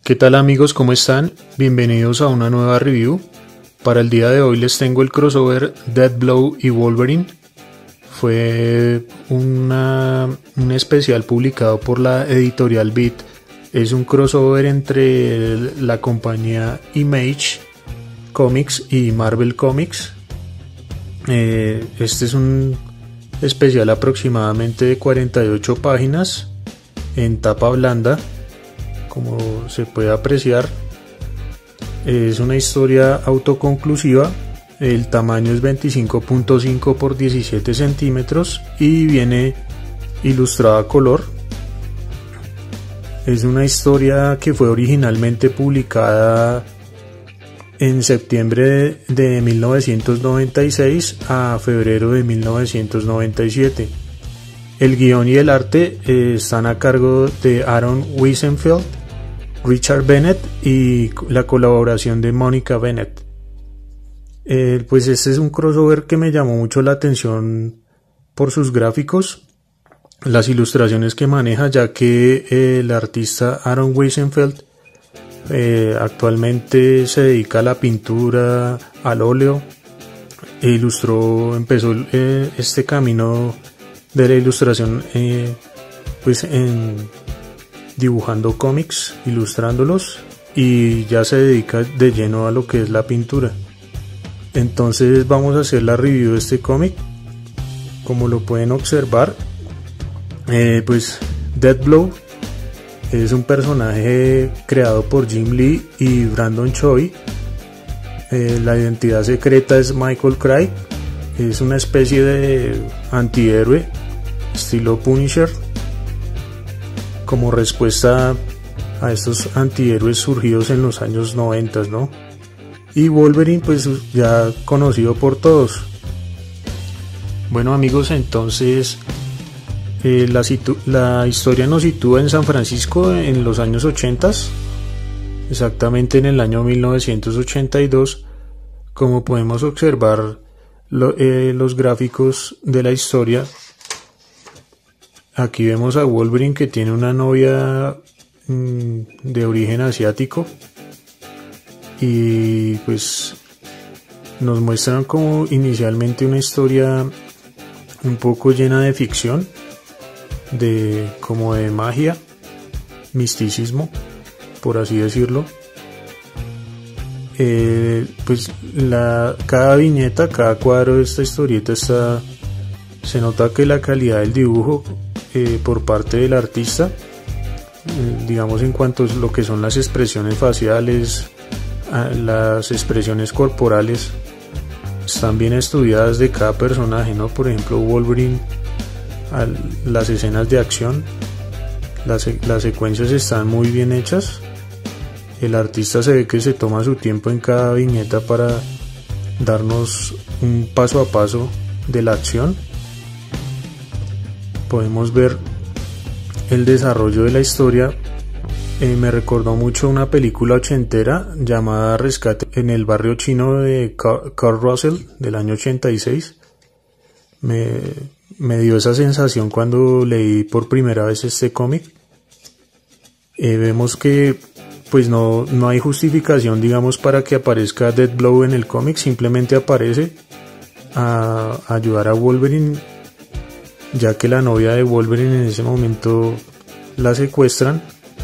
¿Qué tal amigos? ¿Cómo están? Bienvenidos a una nueva review. Para el día de hoy les tengo el crossover Deathblow y Wolverine. Fue un especial publicado por la editorial Beat. Es un crossover entre la compañía Image Comics y Marvel Comics. Este es un especial aproximadamente de 48 páginas en tapa blanda. Como se puede apreciar, es una historia autoconclusiva. El tamaño es 25.5 por 17 centímetros y viene ilustrada a color. Es una historia que fue originalmente publicada en septiembre de 1996 a febrero de 1997. El guión y el arte están a cargo de Aaron Wiesenfeld, Richard Bennett y la colaboración de Monica Bennett. Pues este es un crossover que me llamó mucho la atención por sus gráficos, las ilustraciones que maneja, ya que el artista Aaron Wiesenfeld actualmente se dedica a la pintura, al óleo. Empezó este camino de la ilustración pues dibujando cómics, ilustrándolos, y ya se dedica de lleno a lo que es la pintura. Entonces vamos a hacer la review de este cómic. Como lo pueden observar, pues Deathblow es un personaje creado por Jim Lee y Brandon Choi. La identidad secreta es Michael Craig. Es una especie de antihéroe estilo Punisher, como respuesta a estos antihéroes surgidos en los años 90, ¿no? Y Wolverine, pues ya conocido por todos. Bueno amigos, entonces la historia nos sitúa en San Francisco en los años 80, exactamente en el año 1982. Como podemos observar los gráficos de la historia, aquí vemos a Wolverine, que tiene una novia de origen asiático, y pues nos muestran como inicialmente una historia un poco llena de ficción, como de magia, misticismo, por así decirlo. Pues cada viñeta, cada cuadro de esta historieta se nota que la calidad del dibujo por parte del artista, digamos en cuanto a lo que son las expresiones faciales, las expresiones corporales, están bien estudiadas de cada personaje, ¿no? Por ejemplo, Wolverine, las escenas de acción, las secuencias están muy bien hechas. El artista se ve que se toma su tiempo en cada viñeta para darnos un paso a paso de la acción. Podemos ver el desarrollo de la historia. Me recordó mucho una película ochentera llamada Rescate en el barrio chino de Kurt Russell del año 86. Me dio esa sensación cuando leí por primera vez este cómic. Vemos que pues no hay justificación, digamos, para que aparezca Deathblow en el cómic. Simplemente aparece a ayudar a Wolverine, ya que la novia de Wolverine en ese momento la secuestran.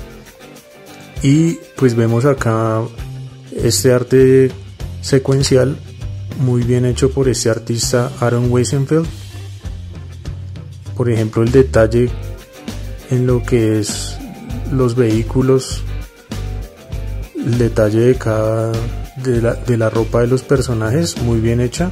Y pues vemos acá este arte secuencial muy bien hecho por este artista Aaron Wiesenfeld. Por ejemplo, el detalle en lo que es los vehículos, el detalle de la ropa de los personajes, muy bien hecha.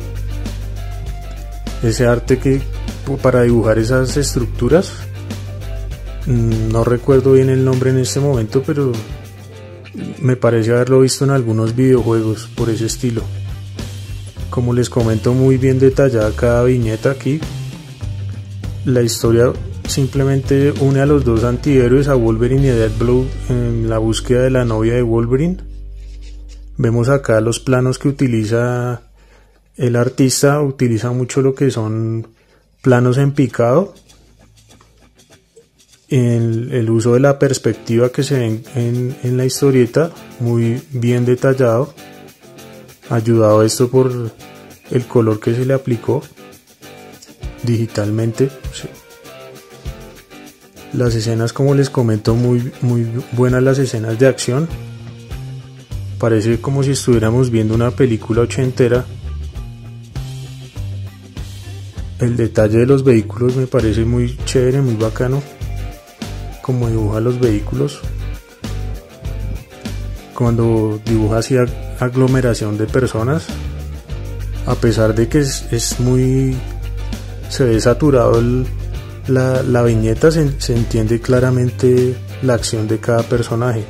Ese arte que para dibujar esas estructuras, no recuerdo bien el nombre en este momento, pero me parece haberlo visto en algunos videojuegos por ese estilo. Como les comento, muy bien detallada cada viñeta aquí. La historia simplemente une a los dos antihéroes, a Wolverine y a Deathblow, en la búsqueda de la novia de Wolverine. Vemos acá los planos que utiliza el artista. Utiliza mucho lo que son planos en picado, el uso de la perspectiva que se ve en la historieta, muy bien detallado, ayudado esto por el color que se le aplicó digitalmente. Sí. Las escenas, como les comento, muy buenas las escenas de acción. Parece como si estuviéramos viendo una película ochentera. El detalle de los vehículos me parece muy chévere, muy bacano, como dibuja los vehículos. Cuando dibuja así aglomeración de personas, a pesar de que se ve saturado la viñeta, se entiende claramente la acción de cada personaje.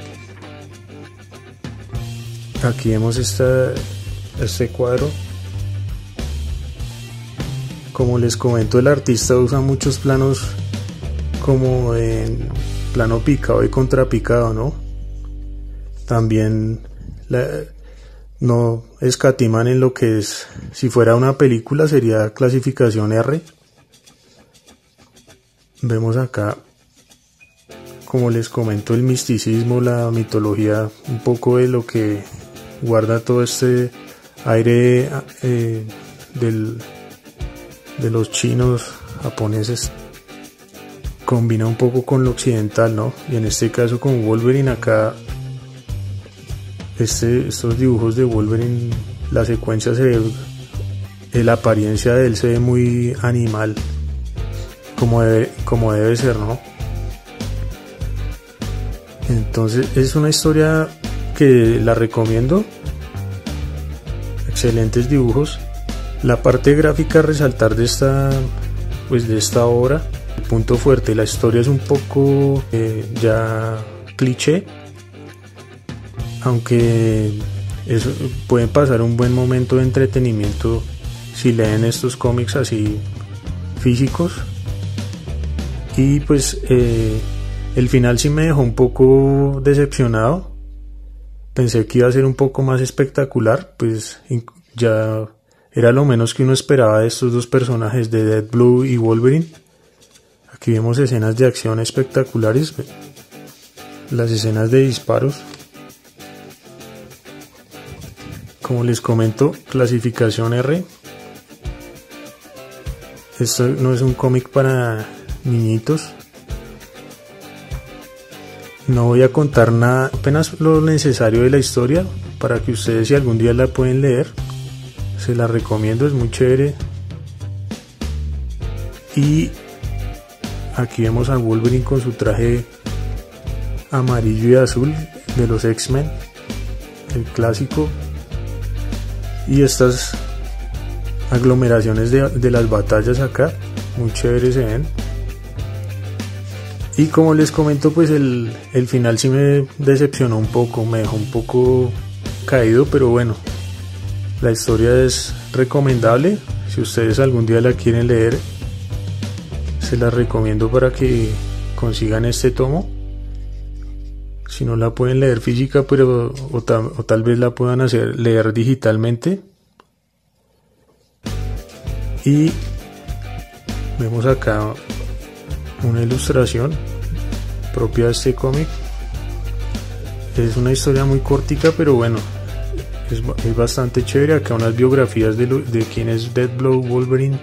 Aquí vemos este cuadro. Como les comento, el artista usa muchos planos, como en plano picado y contrapicado, ¿no? También no escatiman en lo que es, si fuera una película sería clasificación R. Vemos acá, como les comento, el misticismo, la mitología, un poco de lo que guarda todo este aire de los chinos, japoneses. Combina un poco con lo occidental, ¿no? Y en este caso con Wolverine acá, estos dibujos de Wolverine, la secuencia se ve, la apariencia de él se ve muy animal, como debe ser, ¿no? Entonces es una historia que la recomiendo. Excelentes dibujos. La parte gráfica a resaltar de esta obra, el punto fuerte, la historia es un poco ya cliché, aunque pueden pasar un buen momento de entretenimiento si leen estos cómics así físicos. Y pues el final sí me dejó un poco decepcionado. Pensé que iba a ser un poco más espectacular, pues ya era lo menos que uno esperaba de estos dos personajes, de Deadblue y Wolverine. Aquí vemos escenas de acción espectaculares, las escenas de disparos. Como les comento, clasificación R. Esto no es un cómic para niñitos. No voy a contar nada, apenas lo necesario de la historia, para que ustedes, si algún día la pueden leer, se la recomiendo, es muy chévere. Y aquí vemos a Wolverine con su traje amarillo y azul de los X-Men, el clásico. Y estas aglomeraciones de las batallas acá, muy chéveres se ven. Y como les comento, pues el final sí me decepcionó un poco, me dejó un poco caído, pero bueno, la historia es recomendable. Si ustedes algún día la quieren leer, se la recomiendo para que consigan este tomo. Si no la pueden leer física, pero o tal vez la puedan leer digitalmente. Y vemos acá una ilustración propia de este cómic. Es una historia muy cortica, pero bueno, es bastante chévere. Acá unas biografías de quién es Deadblue Wolverine.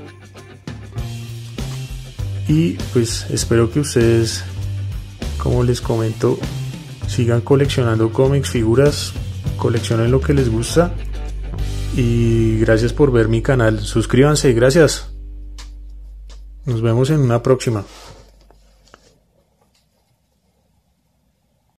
Y pues espero que ustedes, como les comento, sigan coleccionando cómics, figuras, coleccionen lo que les gusta. Y gracias por ver mi canal, suscríbanse, gracias. Nos vemos en una próxima.